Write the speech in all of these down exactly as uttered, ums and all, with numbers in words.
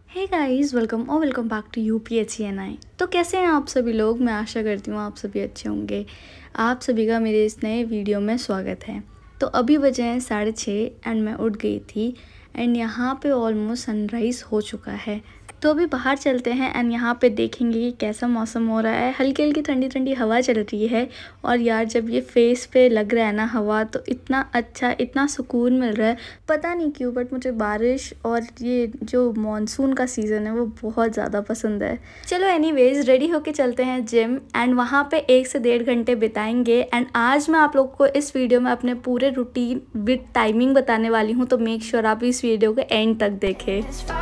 हे guys, welcome और welcome back to U P H C N I. तो कैसे हैं आप सभी लोग। मैं आशा करती हूँ आप सभी अच्छे होंगे। आप सभी का मेरे इस नए वीडियो में स्वागत है। तो अभी बजे हैं साढ़े छः एंड मैं उठ गई थी एंड यहाँ पे ऑलमोस्ट सनराइज़ हो चुका है। तो अभी बाहर चलते हैं एंड यहाँ पे देखेंगे कि कैसा मौसम हो रहा है। हल्की हल्की ठंडी ठंडी हवा चल रही है और यार जब ये फेस पे लग रहा है ना हवा, तो इतना अच्छा, इतना सुकून मिल रहा है। पता नहीं क्यों बट मुझे बारिश और ये जो मॉनसून का सीज़न है वो बहुत ज़्यादा पसंद है। चलो एनीवेज रेडी होके चलते हैं जिम एंड वहाँ पे एक से डेढ़ घंटे बिताएंगे। एंड आज मैं आप लोग को इस वीडियो में अपने पूरे रूटीन विद टाइमिंग बताने वाली हूँ, तो मेक श्योर आप इस वीडियो के एंड तक देखें।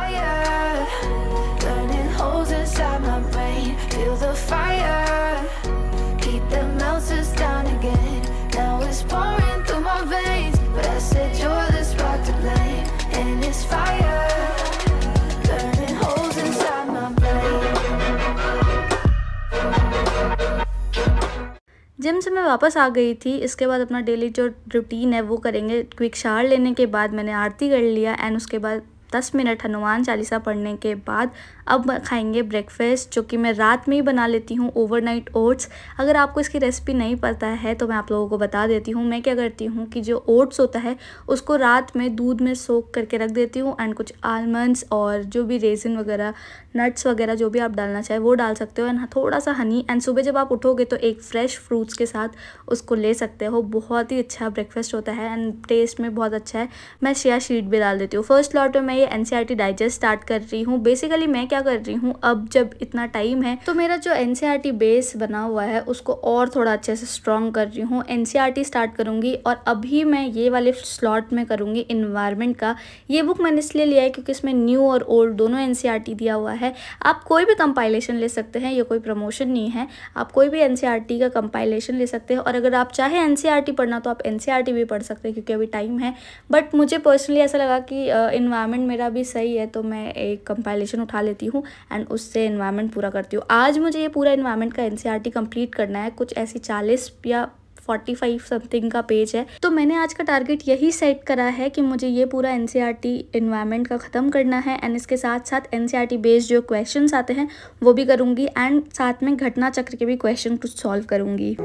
Feel the fire, keep the melters down again. Now it's pouring through my veins, but I said you're the spark to blame. And it's fire, burning holes inside my brain. Gym से मैं वापस आ गई थी। इसके बाद अपना daily जो routine है वो करेंगे। क्विक शावर लेने के बाद मैंने आरती कर लिया एंड उसके बाद दस मिनट हनुमान चालीसा पढ़ने के बाद अब खाएंगे ब्रेकफास्ट, जो कि मैं रात में ही बना लेती हूँ, ओवरनाइट ओट्स। अगर आपको इसकी रेसिपी नहीं पता है तो मैं आप लोगों को बता देती हूँ। मैं क्या करती हूँ कि जो ओट्स होता है उसको रात में दूध में सोक करके रख देती हूँ एंड कुछ आलमंड्स और जो भी रेजिन वगैरह, नट्स वगैरह जो भी आप डालना चाहे वो डाल सकते हो एंड थोड़ा सा हनी। एंड सुबह जब आप उठोगे तो एक फ्रेश फ्रूट्स के साथ उसको ले सकते हो। बहुत ही अच्छा ब्रेकफास्ट होता है एंड टेस्ट में बहुत अच्छा है। मैं चिया सीड भी डाल देती हूँ। फर्स्ट लॉट में मैं ये N C R T digest start कर रही हूँ। बेसिकली मैं क्या कर रही हूँ, अब जब इतना टाइम है तो मेरा जो N C R T base बना हुआ है उसको और थोड़ा अच्छे से स्ट्रॉन्ग कर रही हूँ। N C R T start करूँगी और अभी मैं ये वाले स्लॉट में करूँगी इन्वायरमेंट का। ये बुक मैंने इसलिए लिया है क्योंकि इसमें न्यू और ओल्ड दोनों एन सी आर टी दिया हुआ है। आप कोई भी कंपाइलेशन ले सकते हैं, ये कोई प्रमोशन नहीं है। आप कोई भी एन सी आर टी का कंपाइलेशन ले सकते हैं और अगर आप चाहे एन सी आर टी पढ़ना तो आप एन सी आर टी भी पढ़ सकते हैं क्योंकि अभी टाइम है। बट मुझे पर्सनली ऐसा लगा कि इन्वायरमेंट मेरा भी सही है तो मैं एक कंपाइलेशन उठा लेती हूँ एंड उससे इन्वायरमेंट पूरा करती हूँ। आज मुझे ये पूरा इन्वायरमेंट का N C R T complete करना है। कुछ ऐसी चालीस या पैंतालीस समथिंग का पेज है। तो मैंने आज का टारगेट यही सेट करा है कि मुझे ये पूरा N C R T environment का ख़त्म करना है एंड इसके साथ साथ N C R T based जो क्वेश्चंस आते हैं वो भी करूँगी एंड साथ में घटना चक्र के भी क्वेश्चन कुछ सॉल्व करूँगी।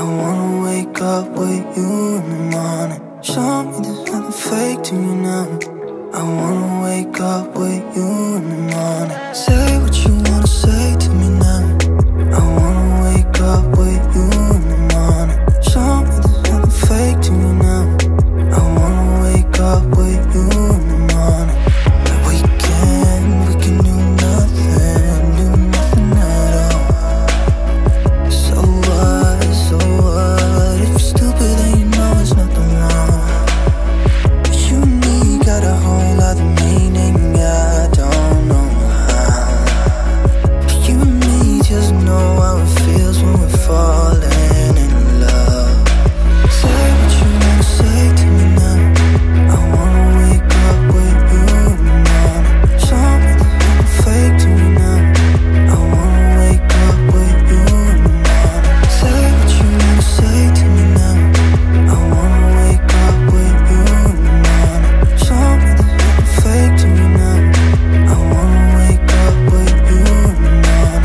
I wanna wake up with you in the morning. Say what you wanna say to me now. I wanna wake up with you in the morning. Show me there's nothing fake to me now. I wanna wake up with you in the morning. Like we can, we can do nothing, do nothing at all. So what, so what? If you're stupid then you know it's nothing wrong. You and me got a whole the meaning, I don't know how. You and me just know how it feels when we're falling in love. Say what you wanna say to me now. I wanna wake up with you in the morning. Show me there's nothing fake to me now. I wanna wake up with you in the morning. Say what you wanna say to me now. I wanna wake up with you in the morning. Show me there's fake to me now. I wanna wake up with you in the morning.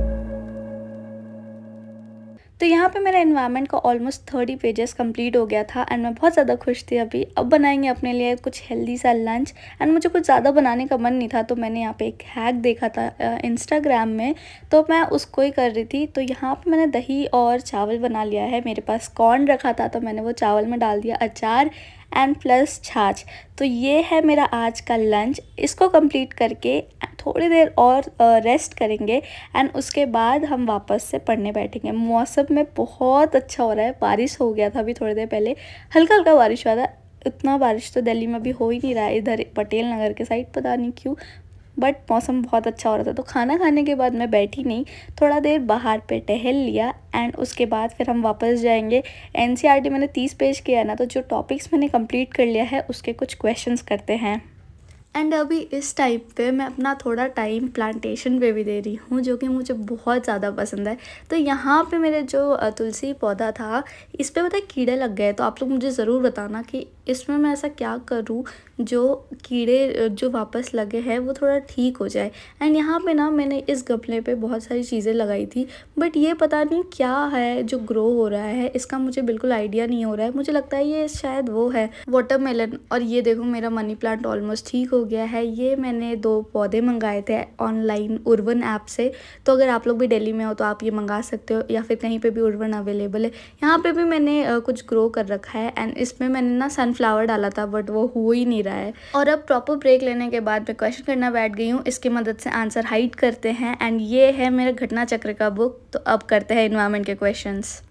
तो यहाँ पे मेरा environment का almost thirty pages complete हो गया था and मैं बहुत ज़्यादा खुश थी। अभी अब बनाएंगे अपने लिए कुछ हेल्दी सा लंच एंड मुझे कुछ ज़्यादा बनाने का मन नहीं था तो मैंने यहाँ पे एक हैक देखा था इंस्टाग्राम में, तो मैं उसको ही कर रही थी। तो यहाँ पे मैंने दही और चावल बना लिया है। मेरे पास कॉर्न रखा था तो मैंने वो चावल में डाल दिया, अचार एंड प्लस छाछ। तो ये है मेरा आज का लंच। इसको कंप्लीट करके थोड़ी देर और रेस्ट करेंगे एंड उसके बाद हम वापस से पढ़ने बैठेंगे। मौसम में बहुत अच्छा हो रहा है। बारिश हो गया था अभी थोड़ी देर पहले, हल्का हल्का बारिश हुआ था। इतना बारिश तो दिल्ली में भी हो ही नहीं रहा है, इधर पटेल नगर के साइड पता नहीं क्यों, बट मौसम बहुत अच्छा हो रहा था। तो खाना खाने के बाद मैं बैठी नहीं, थोड़ा देर बाहर पे टहल लिया एंड उसके बाद फिर हम वापस जाएंगे। एन सी आर टी मैंने तीस पेज किया ना, तो जो टॉपिक्स मैंने कंप्लीट कर लिया है उसके कुछ क्वेश्चंस करते हैं। एंड अभी इस टाइप पे मैं अपना थोड़ा टाइम प्लांटेशन पे भी दे रही हूँ, जो कि मुझे बहुत ज़्यादा पसंद है। तो यहाँ पे मेरे जो तुलसी पौधा था, इस पे पता है कीड़े लग गए। तो आप लोग मुझे ज़रूर बताना कि इसमें मैं ऐसा क्या करूँ जो कीड़े जो वापस लगे हैं वो थोड़ा ठीक हो जाए। एंड यहाँ पे ना मैंने इस गमले पे बहुत सारी चीज़ें लगाई थी, बट ये पता नहीं क्या है जो ग्रो हो रहा है, इसका मुझे बिल्कुल आइडिया नहीं हो रहा है। मुझे लगता है ये शायद वो है वाटरमेलन। और ये देखो मेरा मनी प्लांट ऑलमोस्ट ठीक हो गया है। ये मैंने दो पौधे मंगाए थे ऑनलाइन उर्वन ऐप से, तो अगर आप लोग भी दिल्ली में हो तो आप ये मंगा सकते हो, या फिर कहीं पे भी उर्वन अवेलेबल है। यहाँ पे भी मैंने uh, कुछ ग्रो कर रखा है। एंड इसमें मैंने ना सनफ्लावर डाला था, बट वो हो ही नहीं रहा है। और अब प्रॉपर ब्रेक लेने के बाद मैं क्वेश्चन करना बैठ गई हूँ, इसकी मदद से आंसर हाइड करते हैं। एंड ये है मेरा घटना चक्र का बुक। तो अब करते हैं एनवायरनमेंट के questions.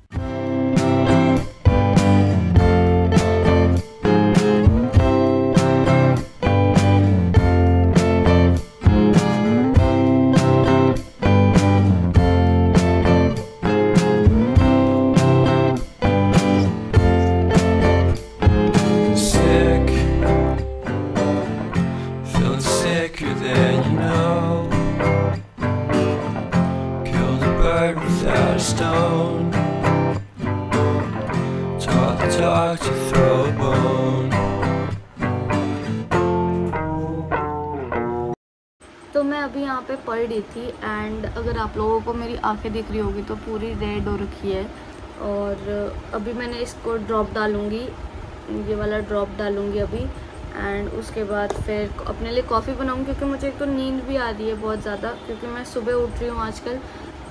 Stone, talk, talk to throw a bone. तो मैं अभी यहाँ पे पढ़ रही थी एंड अगर आप लोगों को मेरी आंखें दिख रही होगी तो पूरी रेड हो रखी है। और अभी मैंने इसको ड्रॉप डालूँगी, ये वाला ड्रॉप डालूँगी अभी। एंड उसके बाद फिर अपने लिए कॉफ़ी बनाऊँगी, क्योंकि मुझे एक तो नींद भी आ रही है बहुत ज़्यादा, क्योंकि मैं सुबह उठ रही हूँ आजकल,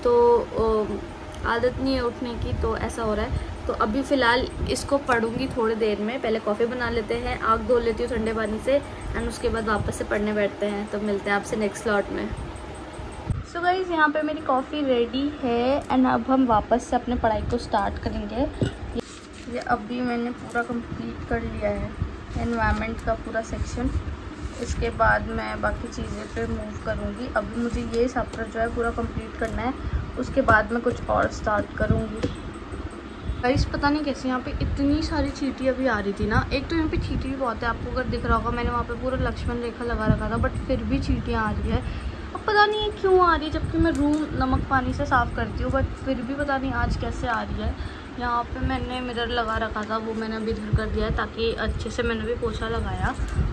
तो आदत नहीं है उठने की, तो ऐसा हो रहा है। तो अभी फ़िलहाल इसको पढ़ूंगी थोड़ी देर में। पहले कॉफ़ी बना लेते हैं, आग धो लेती हूँ ठंडे पानी से, एंड उसके बाद वापस से पढ़ने बैठते हैं। तो मिलते हैं आपसे नेक्स्ट स्लॉट में। सो गाइज़, यहाँ पे मेरी कॉफ़ी रेडी है एंड अब हम वापस से अपने पढ़ाई को स्टार्ट करेंगे। ये अभी मैंने पूरा कंप्लीट कर लिया है एनवायरनमेंट का पूरा सेक्शन। इसके बाद मैं बाकी चीज़ें पे मूव करूँगी। अभी मुझे ये चैप्टर जो है पूरा कंप्लीट करना है, उसके बाद मैं कुछ और स्टार्ट करूँगी। गाइस पता नहीं कैसे यहाँ पे इतनी सारी चींटियाँ भी आ रही थी ना। एक तो यहाँ पे चींटी भी बहुत है, आपको अगर दिख रहा होगा, मैंने वहाँ पे पूरा लक्ष्मण रेखा लगा रखा था, बट फिर भी चींटियाँ आ रही है। अब पता नहीं है क्यों आ रही है, जबकि मैं रूम नमक पानी से साफ़ करती हूँ, बट फिर भी पता नहीं आज कैसे आ रही है। यहाँ पे मैंने मिरर लगा रखा था, वो मैंने अभी इधर कर दिया है, ताकि अच्छे से मैंने भी पोछा लगाया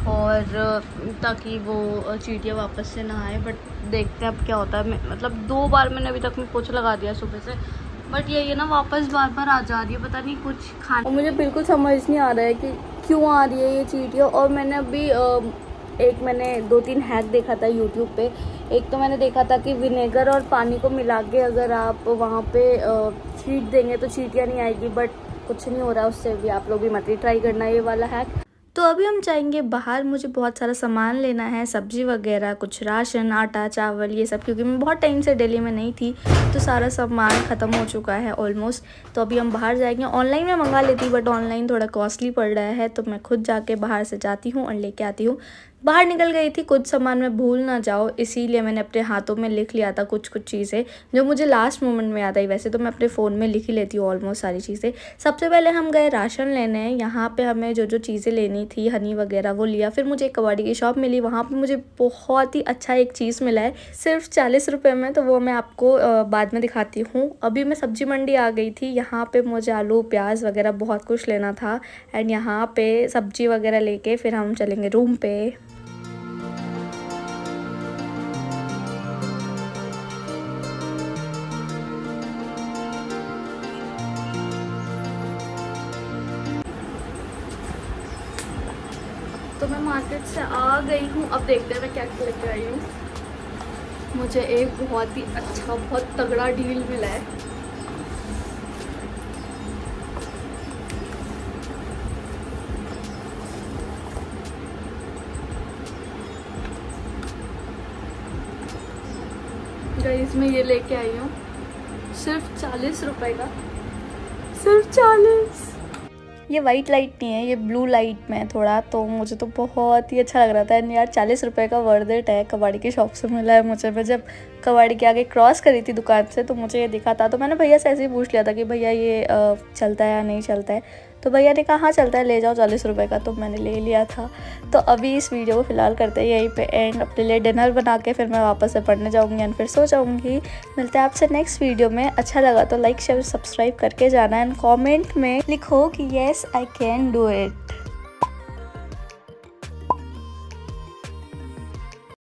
और ताकि वो चींटियाँ वापस से ना आए। बट देखते हैं अब क्या होता है। मतलब दो बार मैंने अभी तक में पोछा लगा दिया सुबह से, बट ये ये ना वापस बार बार आ जा रही है, पता नहीं कुछ खाने। मुझे बिल्कुल समझ नहीं आ रहा है कि क्यों आ रही है ये चींटियाँ। और मैंने अभी एक मैंने दो तीन हैक देखा था यूट्यूब पे। एक तो मैंने देखा था कि विनेगर और पानी को मिला के अगर आप वहाँ पे छींट देंगे तो चींटियाँ नहीं आएगी, बट कुछ नहीं हो रहा उससे भी। आप लोग भी मत ही ट्राई करना ये वाला हैक। तो अभी हम जाएंगे बाहर, मुझे बहुत सारा सामान लेना है, सब्जी वगैरह, कुछ राशन, आटा, चावल, ये सब, क्योंकि मैं बहुत टाइम से दिल्ली में नहीं थी, तो सारा सामान ख़त्म हो चुका है ऑलमोस्ट। तो अभी हम बाहर जाएंगे। ऑनलाइन में मंगा लेती, बट ऑनलाइन थोड़ा कॉस्टली पड़ रहा है, तो मैं खुद जाके बाहर से जाती हूँ और लेके आती हूँ। बाहर निकल गई थी, कुछ सामान मैं भूल ना जाओ, इसीलिए मैंने अपने हाथों में लिख लिया था कुछ कुछ चीज़ें जो मुझे लास्ट मोमेंट में याद आई। वैसे तो मैं अपने फ़ोन में लिख ही लेती हूँ ऑलमोस्ट सारी चीज़ें। सबसे पहले हम गए राशन लेने। यहाँ पे हमें जो जो चीज़ें लेनी थी, हनी वगैरह, वो लिया। फिर मुझे एक कबाड़ी की शॉप मिली, वहाँ पर मुझे बहुत ही अच्छा एक चीज़ मिला है सिर्फ चालीस रुपये में, तो वो मैं आपको बाद में दिखाती हूँ। अभी मैं सब्जी मंडी आ गई थी। यहाँ पर मुझे आलू, प्याज वगैरह बहुत कुछ लेना था, एंड यहाँ पर सब्जी वगैरह लेके फिर हम चलेंगे रूम पे। तो मैं मार्केट से आ गई हूँ, अब देखते हैं मैं क्या क्या लेके आई हूँ। मुझे एक बहुत ही अच्छा, बहुत तगड़ा डील मिला है। गाइस मैं ये लेके आई हूँ सिर्फ चालीस रुपए का, सिर्फ चालीस। ये वाइट लाइट नहीं है, ये ब्लू लाइट में है थोड़ा, तो मुझे तो बहुत ही अच्छा लग रहा था। यार चालीस रुपए का वर्थ इट है, कबाड़ी की शॉप से मिला है मुझे। मैं जब कबाड़ी के आगे क्रॉस करी थी दुकान से, तो मुझे ये दिखा था, तो मैंने भैया से ऐसे ही पूछ लिया था कि भैया ये आ, चलता है या नहीं चलता है। तो भैया ने कहा हाँ चलता है, ले जाओ चालीस रुपए का, तो मैंने ले लिया था। तो अभी इस वीडियो को फिलहाल करते हैं यहीं पे एंड। अपने लिए डिनर बना के फिर मैं वापस से पढ़ने जाऊँगी एंड फिर सो जाऊँगी। मिलते हैं आपसे नेक्स्ट वीडियो में। अच्छा लगा तो लाइक शेयर सब्सक्राइब करके जाना एंड कॉमेंट में लिखो कि yes I can do it.